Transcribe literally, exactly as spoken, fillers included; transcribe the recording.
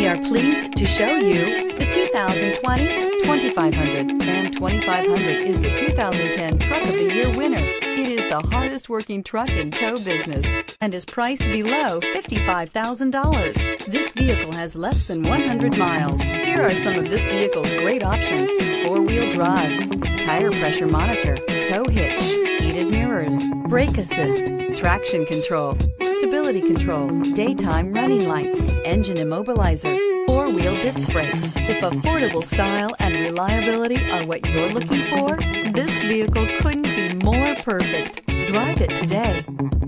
We are pleased to show you the two thousand twenty twenty-five hundred. Ram twenty-five hundred is the two thousand ten Truck of the Year winner. It is the hardest working truck in tow business and is priced below fifty-five thousand dollars. This vehicle has less than one hundred miles. Here are some of this vehicle's great options: four-wheel drive, tire pressure monitor, tow hitch, heated mirrors, brake assist, traction control, stability control, daytime running lights, engine immobilizer, four-wheel disc brakes. If affordable style and reliability are what you're looking for, this vehicle couldn't be more perfect. Drive it today.